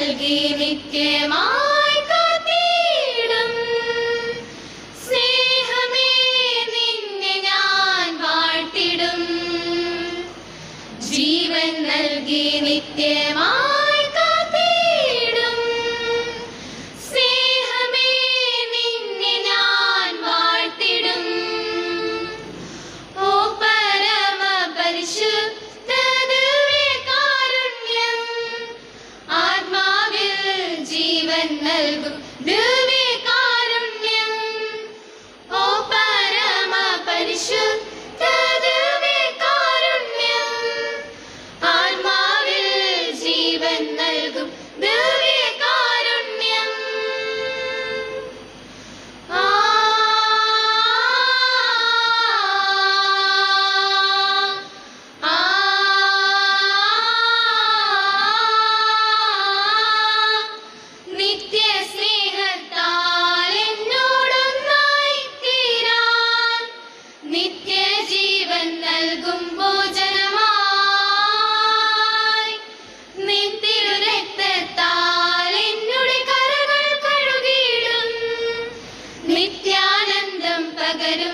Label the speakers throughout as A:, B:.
A: നൽകി നിത്യമായി കാത്തിടും സ്നേഹമേ നിന്നെ ഞാൻ വാഴ്ത്തിടും ജീവൻ നൽകി നിത്യമായി കാത്തിടും സ്നേഹമേ നിന്നെ ഞാൻ വാഴ്ത്തിടും ഓ പരമ പരിശുദ്ധ ദിവ്യകാരുണ്യം ആത്മാവിൽ ജീവൻ നൽകും ദിവ്യകാരുണ്യം ഓ പരമ പരിശുദ്ധ ദിവ്യകാരുണ്യം ആത്മാവിൽ ജീവൻ നൽകും ദിവ്യകാരുണ്യം ആ ആ നിത്യ സ്നേഹത്താൽ എന്നോടൊന്നായി തീരാൻ നിത്യജീവൻ നൽകും ഭോജനമായി നിൻ തിരുരക്തത്താൽ എന്നുടെ കരകൾ കഴുകിയിടും നിത്യാനന്ദം പകരും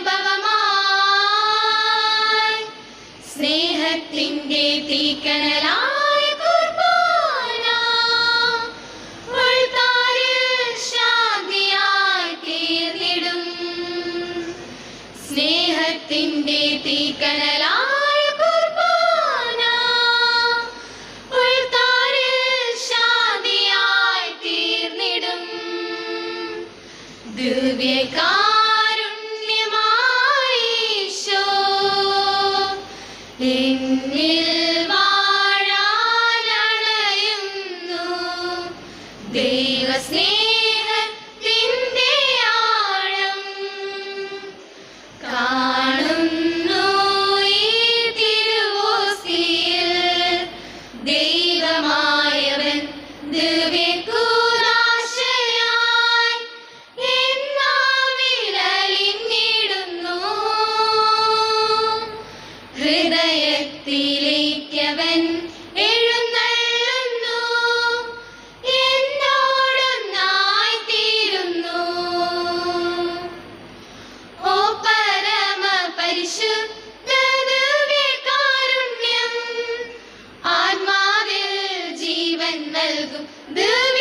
A: അനുഭവമായി സ്നേഹത്തിന്റെ തീക്കനലായ കുർബാന ഉൾത്താരിൽ ശാന്തിയായി തീർന്നിടും സ്നേഹത്തിന്റെ തീക്കനലായ കുർബാന ഉൾത്താരിൽ ശാന്തിയായി തീർന്നിടും ദിവ്യകാരുണ്യമായി ഈശോ എന്നിൽ വാഴാനണയുന്നു ദൈവസ്നേഹത്തിന്റെ ആഴം കാണുന്നു ഈ തിരുവോസ്തിയിൽ ദൈവമായവൻ ദിവ്യകൂദാശയായി എന്നാവിലലിഞ്ഞിടുന്നു ഹൃദയത്തിലേക്കവൻ എഴുന്നള്ളുന്നു എന്നോടൊന്നായി തീരുന്നു ഓ പരമ പരിശുദ്ധ ദിവ്യകാരുണ്യം ആത്മാവിൽ ജീവൻ നൽകും ദിവ്യ